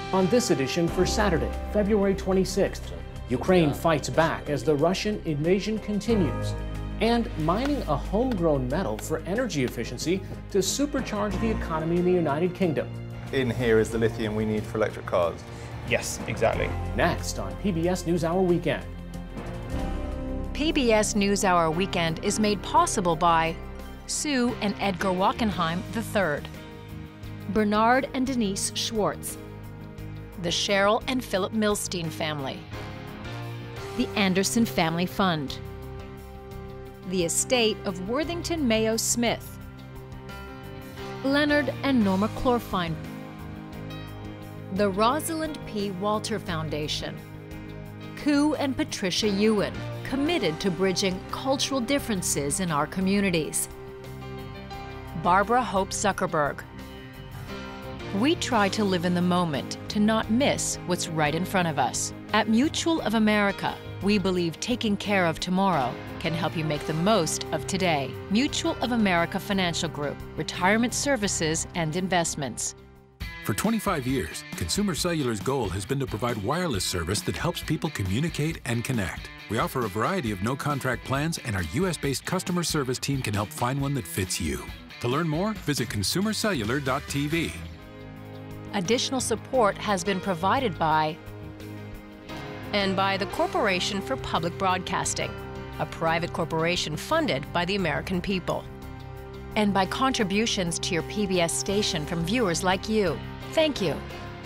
On this edition for Saturday, February 26th, Ukraine fights back as the Russian invasion continues, and mining a homegrown metal for energy efficiency to supercharge the economy in the United Kingdom. In here is the lithium we need for electric cars. Yes, exactly. Next on PBS NewsHour Weekend. PBS NewsHour Weekend is made possible by Sue and Edgar Wachenheim III, Bernard and Denise Schwartz, the Cheryl and Philip Milstein family, the Anderson Family Fund, the estate of Worthington Mayo Smith, Leonard and Norma Chlorfine, the Rosalind P. Walter Foundation, Koo and Patricia Ewan, committed to bridging cultural differences in our communities, Barbara Hope Zuckerberg. We try to live in the moment to not miss what's right in front of us. At Mutual of America, we believe taking care of tomorrow can help you make the most of today. Mutual of America Financial Group, retirement services and investments. For 25 years, Consumer Cellular's goal has been to provide wireless service that helps people communicate and connect. We offer a variety of no-contract plans, and our U.S.-based customer service team can help find one that fits you. To learn more, visit consumercellular.tv. Additional support has been provided by the Corporation for Public Broadcasting, a private corporation funded by the American people, and by contributions to your PBS station from viewers like you. Thank you.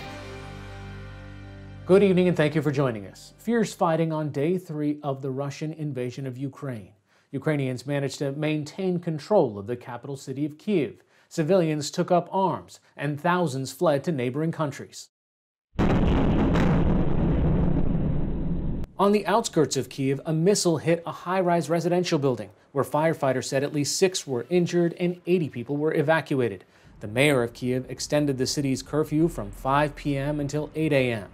Good evening and thank you for joining us. Fierce fighting on day 3 of the Russian invasion of Ukraine. Ukrainians managed to maintain control of the capital city of Kyiv. Civilians took up arms, and thousands fled to neighboring countries. On the outskirts of Kyiv, a missile hit a high-rise residential building, where firefighters said at least 6 were injured and 80 people were evacuated. The mayor of Kyiv extended the city's curfew from 5 p.m. until 8 a.m.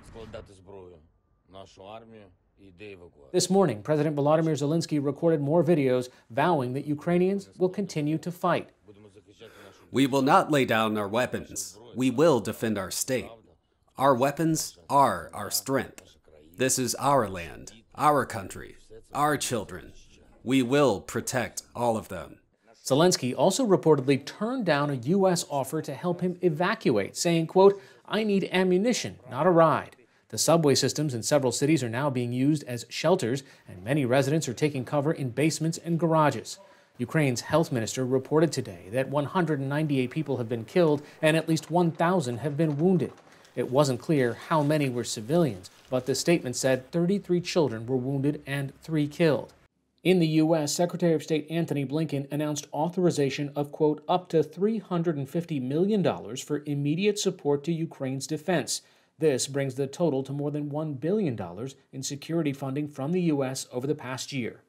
This morning, President Volodymyr Zelensky recorded more videos vowing that Ukrainians will continue to fight. We will not lay down our weapons. We will defend our state. Our weapons are our strength. This is our land, our country, our children. We will protect all of them. Zelensky also reportedly turned down a U.S. offer to help him evacuate, saying, quote, "I need ammunition, not a ride." The subway systems in several cities are now being used as shelters, and many residents are taking cover in basements and garages. Ukraine's health minister reported today that 198 people have been killed and at least 1,000 have been wounded. It wasn't clear how many were civilians, but the statement said 33 children were wounded and 3 killed. In the U.S., Secretary of State Antony Blinken announced authorization of, quote, up to $350 million for immediate support to Ukraine's defense. This brings the total to more than $1 billion in security funding from the U.S. over the past year.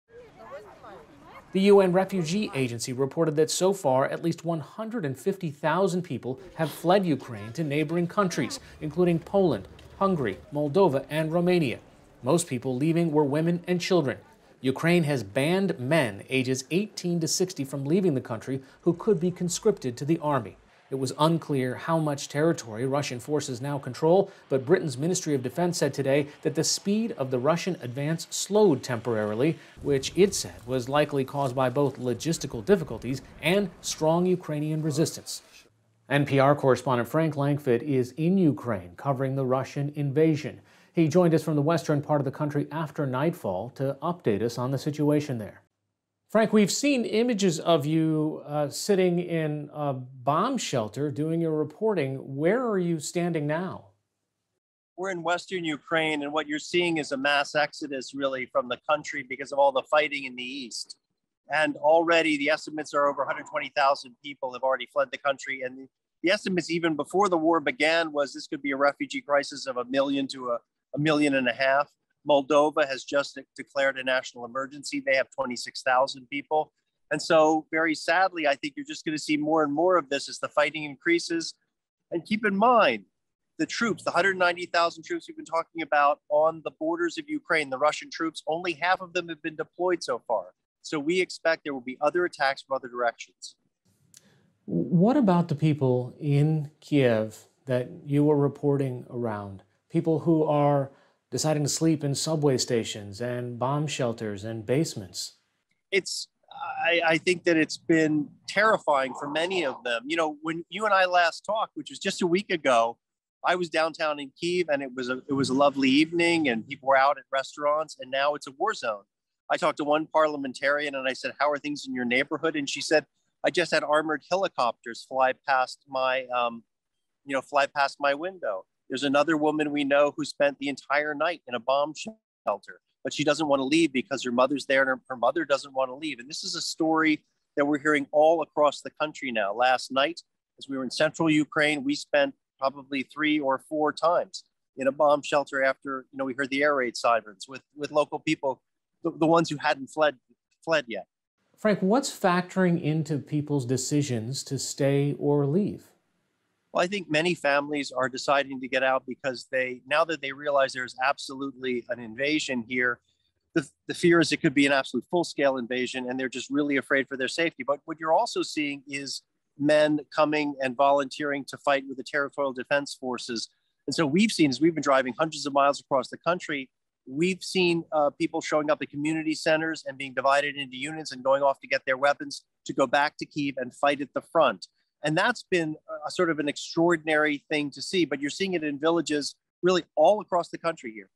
The UN Refugee Agency reported that so far, at least 150,000 people have fled Ukraine to neighboring countries, including Poland, Hungary, Moldova, and Romania. Most people leaving were women and children. Ukraine has banned men ages 18 to 60 from leaving the country who could be conscripted to the army. It was unclear how much territory Russian forces now control, but Britain's Ministry of Defense said today that the speed of the Russian advance slowed temporarily, which it said was likely caused by both logistical difficulties and strong Ukrainian resistance. NPR correspondent Frank Langfitt is in Ukraine covering the Russian invasion. He joined us from the western part of the country after nightfall to update us on the situation there. Frank, we've seen images of you sitting in a bomb shelter doing your reporting. Where are you standing now? We're in Western Ukraine, and what you're seeing is a mass exodus really from the country because of all the fighting in the east. And already the estimates are over 120,000 people have already fled the country. And the estimates even before the war began was this could be a refugee crisis of 1 million to a million and a half. Moldova has just declared a national emergency. They have 26,000 people. And so very sadly, I think you're just going to see more and more of this as the fighting increases. And keep in mind, the troops, the 190,000 troops we've been talking about on the borders of Ukraine, the Russian troops, only half of them have been deployed so far. So we expect there will be other attacks from other directions. What about the people in Kiev that you were reporting around? People who are deciding to sleep in subway stations and bomb shelters and basements. I think that it's been terrifying for many of them. You know, when you and I last talked, which was just a week ago, I was downtown in Kyiv, and it was a lovely evening, and people were out at restaurants, and now it's a war zone. I talked to one parliamentarian, and I said, "How are things in your neighborhood?" And she said, "I just had armored helicopters fly past my window." There's another woman we know who spent the entire night in a bomb shelter, but she doesn't want to leave because her mother's there, and her mother doesn't want to leave. And this is a story that we're hearing all across the country now. Last night, as we were in central Ukraine, we spent probably 3 or 4 times in a bomb shelter after, we heard the air raid sirens with local people, the ones who hadn't fled yet. Frank, what's factoring into people's decisions to stay or leave? Well, I think many families are deciding to get out because now that they realize there's absolutely an invasion here, the fear is it could be an absolute full-scale invasion, and they're just really afraid for their safety. But what you're also seeing is men coming and volunteering to fight with the territorial defense forces. And so we've seen, as we've been driving hundreds of miles across the country, we've seen people showing up at community centers and being divided into units and going off to get their weapons to go back to Kyiv and fight at the front. And that's been a sort of an extraordinary thing to see, but you're seeing it in villages really all across the country here.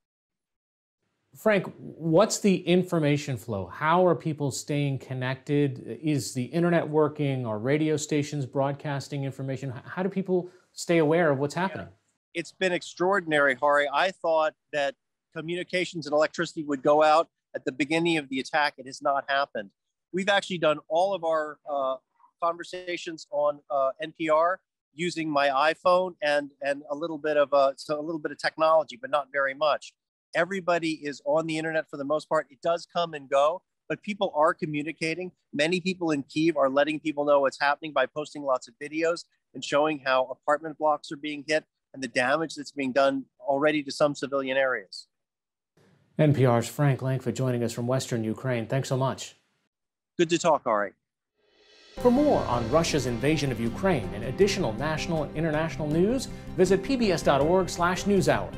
Frank, what's the information flow? How are people staying connected? Is the internet working? Are radio stations broadcasting information? How do people stay aware of what's happening? It's been extraordinary, Hari. I thought that communications and electricity would go out at the beginning of the attack. It has not happened. We've actually done all of our conversations on NPR using my iPhone and a little bit of technology, but not very much. Everybody is on the internet for the most part. It does come and go, but people are communicating. Many people in Kyiv are letting people know what's happening by posting lots of videos and showing how apartment blocks are being hit and the damage that's being done already to some civilian areas. NPR's Frank Langford joining us from Western Ukraine. Thanks so much. Good to talk, Ari. For more on Russia's invasion of Ukraine and additional national and international news, visit pbs.org/newshour.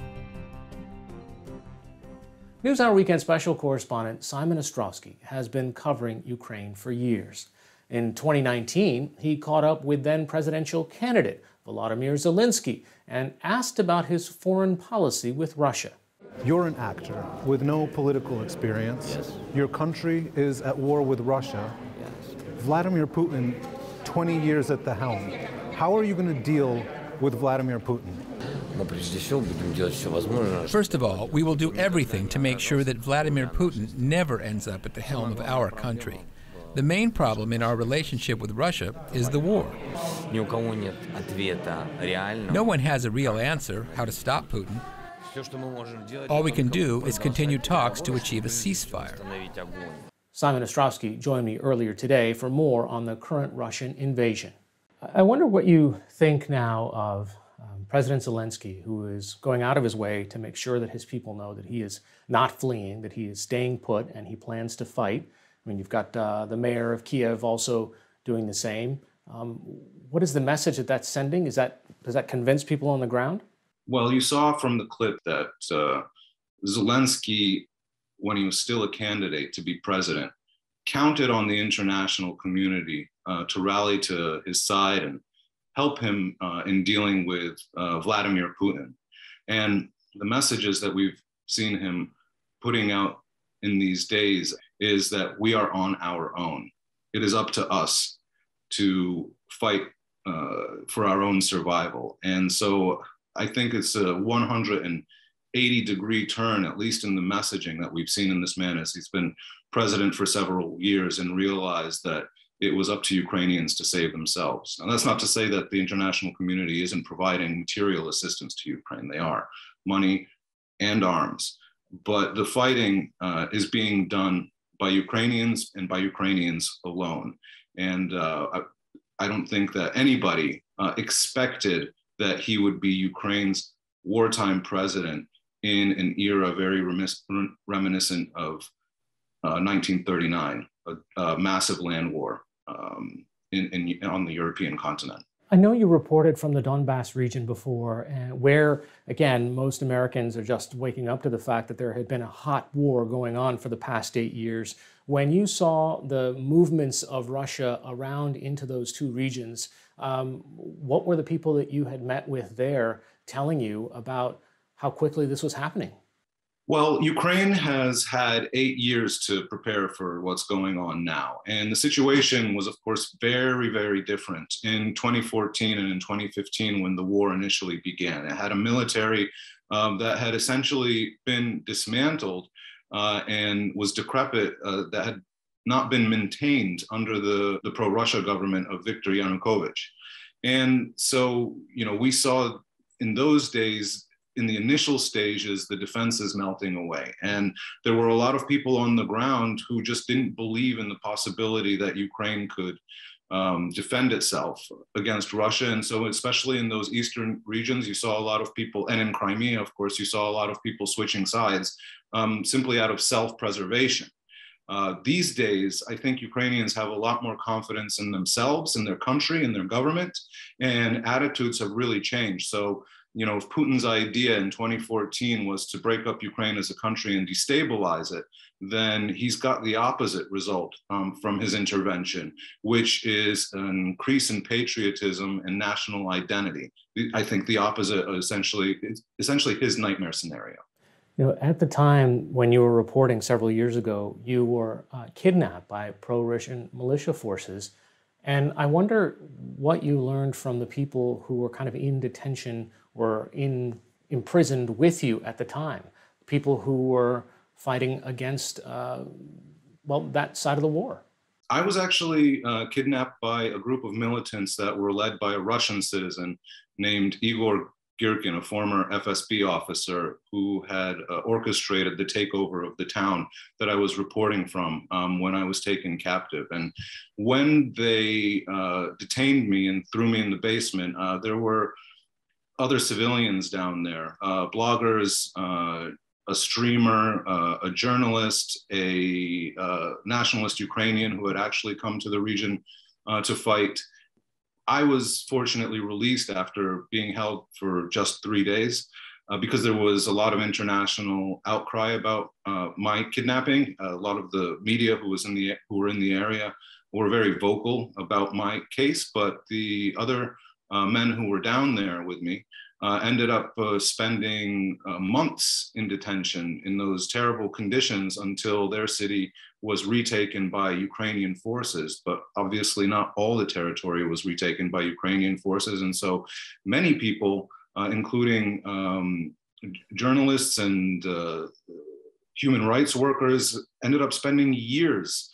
NewsHour Weekend Special correspondent Simon Ostrowski has been covering Ukraine for years. In 2019, he caught up with then presidential candidate Volodymyr Zelensky and asked about his foreign policy with Russia. You're an actor with no political experience. Yes. Your country is at war with Russia. Yes. Vladimir Putin, 20 years at the helm. How are you going to deal with Vladimir Putin? First of all, we will do everything to make sure that Vladimir Putin never ends up at the helm of our country. The main problem in our relationship with Russia is the war. No one has a real answer how to stop Putin. All we can do is continue talks to achieve a ceasefire. Simon Ostrowski joined me earlier today for more on the current Russian invasion. I wonder what you think now of President Zelensky, who is going out of his way to make sure that his people know that he is not fleeing, that he is staying put, and he plans to fight. I mean, you've got the mayor of Kiev also doing the same. What is the message that that's sending? Does that convince people on the ground? Well, you saw from the clip that Zelensky, when he was still a candidate to be president, counted on the international community to rally to his side and help him in dealing with Vladimir Putin. And the messages that we've seen him putting out in these days is that we are on our own. It is up to us to fight for our own survival. And so I think it's a 180-degree turn, at least in the messaging that we've seen in this man as he's been president for several years and realized that it was up to Ukrainians to save themselves. And that's not to say that the international community isn't providing material assistance to Ukraine. They are, money and arms. But the fighting is being done by Ukrainians and by Ukrainians alone. And I don't think that anybody expected that he would be Ukraine's wartime president in an era very reminiscent of 1939, a massive land war on the European continent. I know you reported from the Donbass region before, where, again, most Americans are just waking up to the fact that there had been a hot war going on for the past 8 years. When you saw the movements of Russia around into those two regions, what were the people that you had met with there telling you about how quickly this was happening? Well, Ukraine has had 8 years to prepare for what's going on now. And the situation was, of course, very, very different in 2014 and in 2015 when the war initially began. It had a military that had essentially been dismantled and was decrepit, that had not been maintained under the pro-Russia government of Viktor Yanukovych. And so, we saw in those days, in the initial stages, the defenses melting away. And there were a lot of people on the ground who just didn't believe in the possibility that Ukraine could defend itself against Russia. And so especially in those eastern regions, you saw a lot of people, and in Crimea, of course, you saw a lot of people switching sides simply out of self-preservation. These days, I think Ukrainians have a lot more confidence in themselves, in their country, in their government, and attitudes have really changed. So, if Putin's idea in 2014 was to break up Ukraine as a country and destabilize it, then he's got the opposite result from his intervention, which is an increase in patriotism and national identity. I think the opposite, essentially his nightmare scenario. At the time when you were reporting several years ago, you were kidnapped by pro-Russian militia forces. And I wonder what you learned from the people who were kind of in detention or imprisoned with you at the time, people who were fighting against, that side of the war. I was actually kidnapped by a group of militants that were led by a Russian citizen named Igor Girkin, a former FSB officer who had orchestrated the takeover of the town that I was reporting from when I was taken captive. And when they detained me and threw me in the basement, there were other civilians down there, bloggers, a streamer, a journalist, a nationalist Ukrainian who had actually come to the region to fight. I was fortunately released after being held for just 3 days because there was a lot of international outcry about my kidnapping. A lot of the media who were in the area were very vocal about my case, but the other men who were down there with me ended up spending months in detention in those terrible conditions until their city was retaken by Ukrainian forces. But obviously not all the territory was retaken by Ukrainian forces. And so many people, including journalists and human rights workers, ended up spending years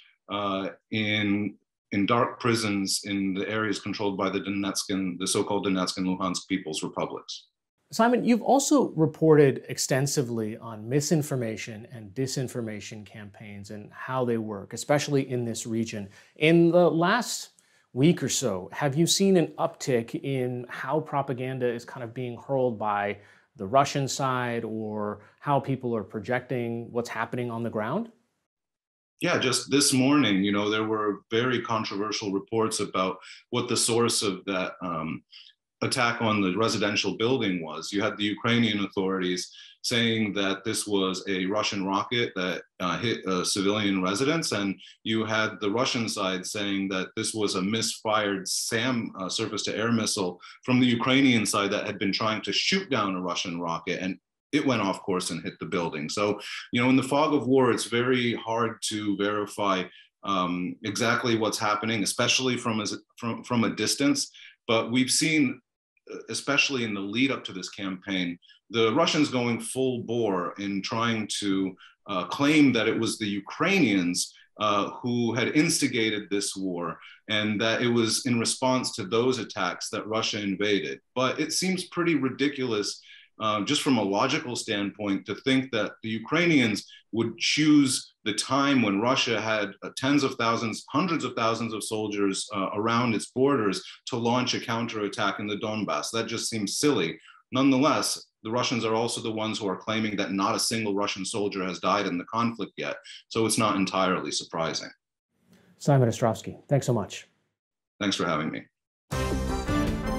in dark prisons in the areas controlled by the so-called Donetsk and Luhansk People's Republics. Simon, you've also reported extensively on misinformation and disinformation campaigns and how they work, especially in this region. In the last week or so, have you seen an uptick in how propaganda is kind of being hurled by the Russian side, or how people are projecting what's happening on the ground? Yeah, just this morning, there were very controversial reports about what the source of that attack on the residential building was. You had the Ukrainian authorities saying that this was a Russian rocket that hit a civilian residence, and you had the Russian side saying that this was a misfired SAM surface-to-air missile from the Ukrainian side that had been trying to shoot down a Russian rocket, and it went off course and hit the building. So, in the fog of war, it's very hard to verify exactly what's happening, especially from a distance. But we've seen, especially in the lead up to this campaign, the Russians going full bore in trying to claim that it was the Ukrainians who had instigated this war, and that it was in response to those attacks that Russia invaded. But it seems pretty ridiculous, just from a logical standpoint, to think that the Ukrainians would choose the time when Russia had tens of thousands, hundreds of thousands of soldiers around its borders to launch a counterattack in the Donbass. That just seems silly. Nonetheless, the Russians are also the ones who are claiming that not a single Russian soldier has died in the conflict yet. So it's not entirely surprising. Simon Ostrovsky, thanks so much. Thanks for having me.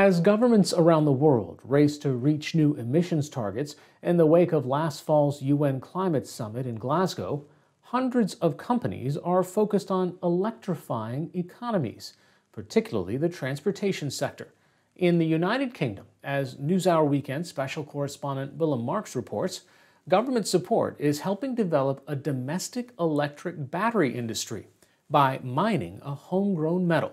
As governments around the world race to reach new emissions targets in the wake of last fall's UN Climate Summit in Glasgow, hundreds of companies are focused on electrifying economies, particularly the transportation sector. In the United Kingdom, as NewsHour Weekend special correspondent Willem Marks reports, government support is helping develop a domestic electric battery industry by mining a homegrown metal.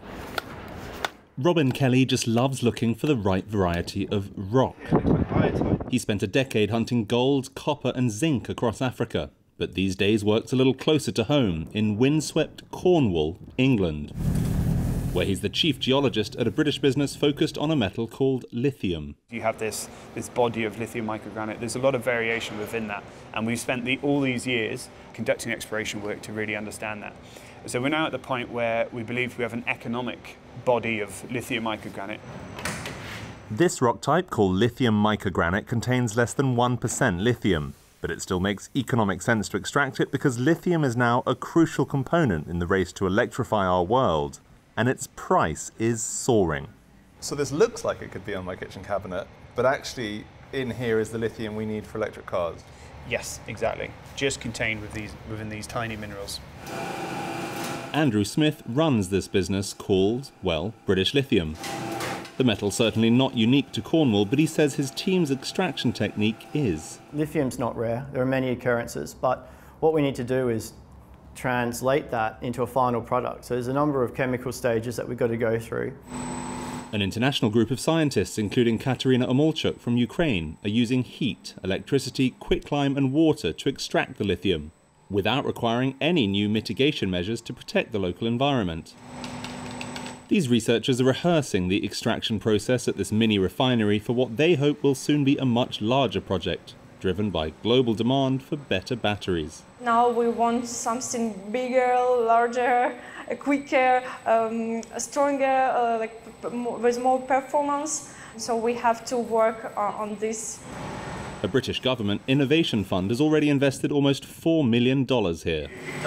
Robin Kelly just loves looking for the right variety of rock. He spent a decade hunting gold, copper and zinc across Africa, but these days works a little closer to home in windswept Cornwall, England, where he's the chief geologist at a British business focused on a metal called lithium. You have this body of lithium microgranite. There's a lot of variation within that, and we've spent all these years conducting exploration work to really understand that. So we're now at the point where we believe we have an economic body of lithium microgranite. This rock type, called lithium microgranite, contains less than 1% lithium, but it still makes economic sense to extract it because lithium is now a crucial component in the race to electrify our world, and its price is soaring. So this looks like it could be on my kitchen cabinet, but actually in here is the lithium we need for electric cars. Yes, exactly. Just contained within these tiny minerals. Andrew Smith runs this business called, well, British Lithium. The metal's certainly not unique to Cornwall, but he says his team's extraction technique is. Lithium's not rare. There are many occurrences, but what we need to do is translate that into a final product. So there's a number of chemical stages that we've got to go through. An international group of scientists, including Katerina Omolchuk from Ukraine, are using heat, electricity, quicklime and water to extract the lithium, without requiring any new mitigation measures to protect the local environment. These researchers are rehearsing the extraction process at this mini refinery for what they hope will soon be a much larger project, driven by global demand for better batteries. Now we want something bigger, larger, quicker, stronger, with more performance. So we have to work on this. A British government innovation fund has already invested almost $4 million here.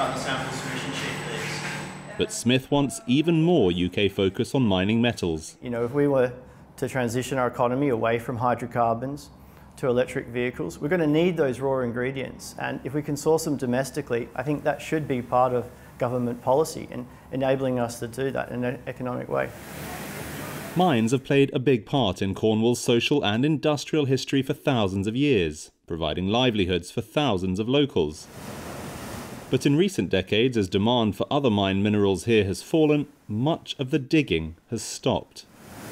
But Smith wants even more UK focus on mining metals. You know, if we were to transition our economy away from hydrocarbons to electric vehicles, we're going to need those raw ingredients. And if we can source them domestically, I think that should be part of government policy and enabling us to do that in an economic way. Mines have played a big part in Cornwall's social and industrial history for thousands of years, providing livelihoods for thousands of locals. But in recent decades, as demand for other mine minerals here has fallen, much of the digging has stopped.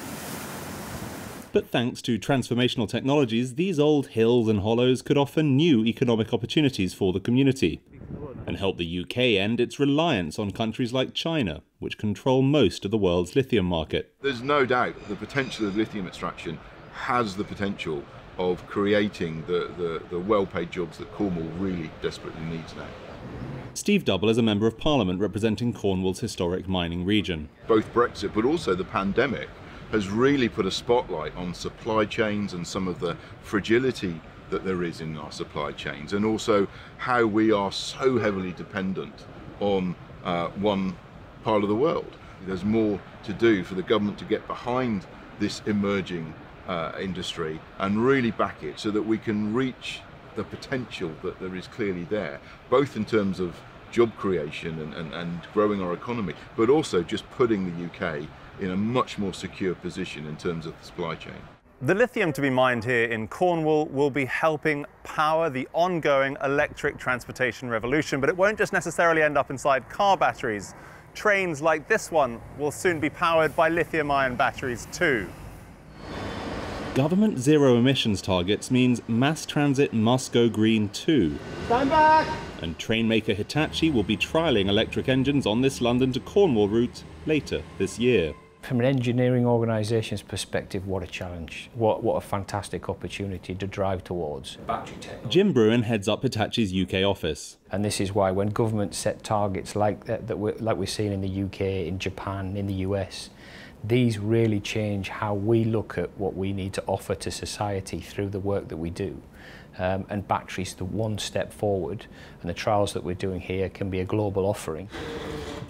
But thanks to transformational technologies, these old hills and hollows could offer new economic opportunities for the community and help the UK end its reliance on countries like China, which control most of the world's lithium market. There's no doubt the potential of lithium extraction has the potential of creating the well-paid jobs that Cornwall really desperately needs now. Steve Double is a Member of Parliament representing Cornwall's historic mining region. Both Brexit but also the pandemic has really put a spotlight on supply chains and some of the fragility that there is in our supply chains, and also how we are so heavily dependent on one part of the world. There's more to do for the government to get behind this emerging industry and really back it so that we can reach the potential that there is clearly there, both in terms of job creation and growing our economy, but also just putting the UK in a much more secure position in terms of the supply chain. The lithium to be mined here in Cornwall will be helping power the ongoing electric transportation revolution, but it won't just necessarily end up inside car batteries. Trains like this one will soon be powered by lithium-ion batteries too. Government zero emissions targets means mass transit must go green too. Stand back! And train maker Hitachi will be trialling electric engines on this London to Cornwall route later this year. From an engineering organisation's perspective, what a challenge. What a fantastic opportunity to drive towards. Battery technology. Jim Bruin heads up Hitachi's UK office. And this is why when governments set targets like we're seeing in the UK, in Japan, in the US, these really change how we look at what we need to offer to society through the work that we do. And batteries the one step forward, and the trials that we're doing here can be a global offering.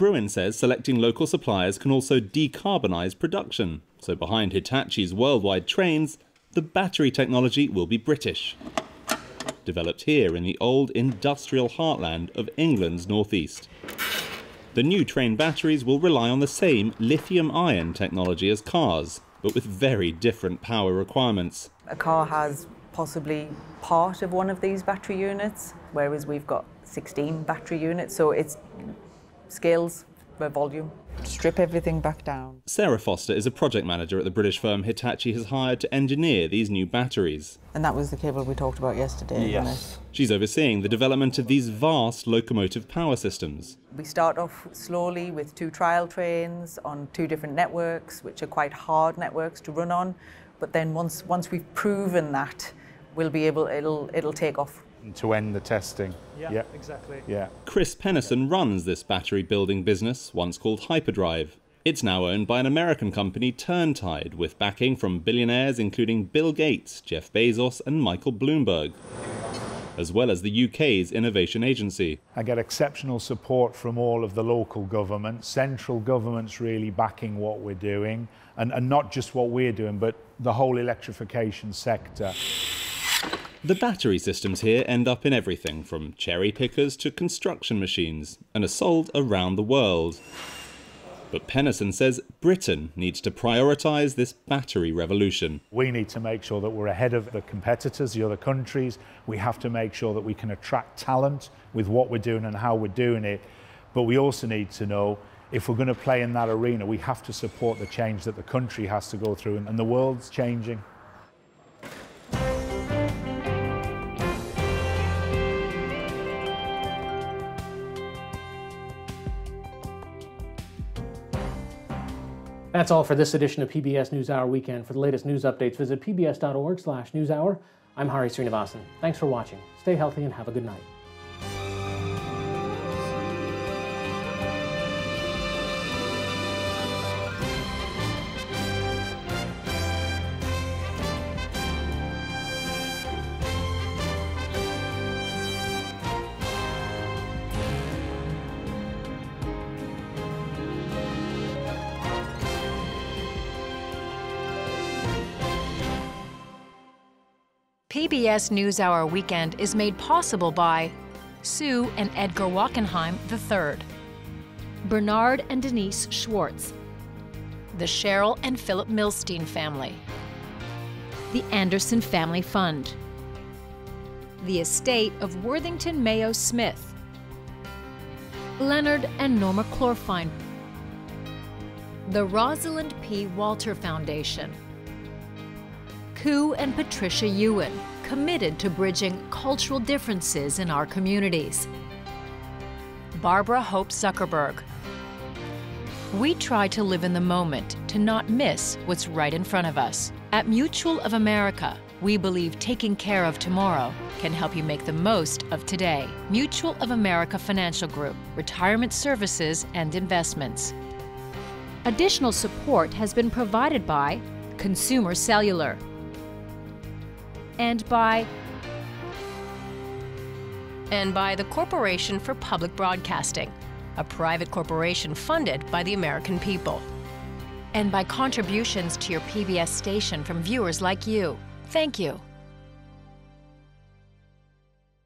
Bruin says selecting local suppliers can also decarbonise production. So behind Hitachi's worldwide trains, the battery technology will be British. Developed here in the old industrial heartland of England's northeast. The new train batteries will rely on the same lithium-ion technology as cars, but with very different power requirements. A car has possibly part of one of these battery units, whereas we've got 16 battery units, so it's scales by volume. Strip everything back down. Sarah Foster is a project manager at the British firm Hitachi has hired to engineer these new batteries. And that was the cable we talked about yesterday, Yes. wasn't it? She's overseeing the development of these vast locomotive power systems. We start off slowly with 2 trial trains on 2 different networks, which are quite hard networks to run on. But then once we've proven that, we'll be able, it'll take off. To end the testing. Yeah, exactly. Yeah. Chris Pennison runs this battery building business, once called Hyperdrive. It's now owned by an American company, Turntide, with backing from billionaires including Bill Gates, Jeff Bezos and Michael Bloomberg, as well as the UK's innovation agency. I get exceptional support from all of the local governments, central governments really backing what we're doing, and not just what we're doing, but the whole electrification sector. The battery systems here end up in everything from cherry pickers to construction machines and are sold around the world. But Pennison says Britain needs to prioritise this battery revolution. We need to make sure that we're ahead of the competitors, the other countries. We have to make sure that we can attract talent with what we're doing and how we're doing it. But we also need to know if we're going to play in that arena, we have to support the change that the country has to go through, and the world's changing. That's all for this edition of PBS NewsHour Weekend. For the latest news updates, visit pbs.org/newshour. I'm Hari Sreenivasan. Thanks for watching. Stay healthy and have a good night. PBS NewsHour Weekend is made possible by Sue and Edgar Wackenheim III, Bernard and Denise Schwartz, the Cheryl and Philip Milstein family, the Anderson Family Fund, the estate of Worthington Mayo Smith, Leonard and Norma Clorfine, the Rosalind P. Walter Foundation, Koo and Patricia Ewan, committed to bridging cultural differences in our communities. Barbara Hope Zuckerberg. We try to live in the moment, to not miss what's right in front of us. At Mutual of America, we believe taking care of tomorrow can help you make the most of today. Mutual of America Financial Group, retirement services and investments. Additional support has been provided by Consumer Cellular, and by the Corporation for Public Broadcasting, a private corporation funded by the American people, and by contributions to your PBS station from viewers like you. Thank you.